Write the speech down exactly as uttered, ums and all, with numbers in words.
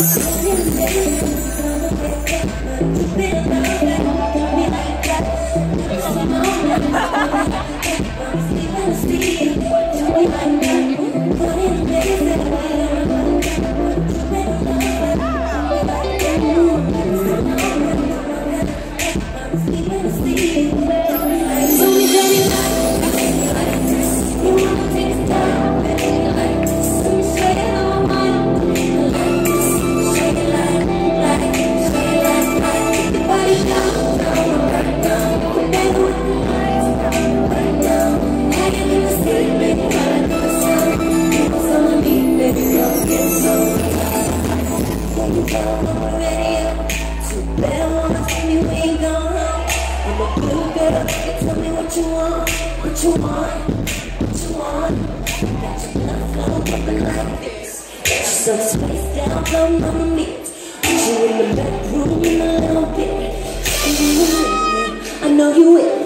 Tell me what you want, what you want, what you want. Got your blood flowing, bumping like this. Got you some space down, come on the meat. Put you in the bedroom in a little bit. I know you with me, I know you with me.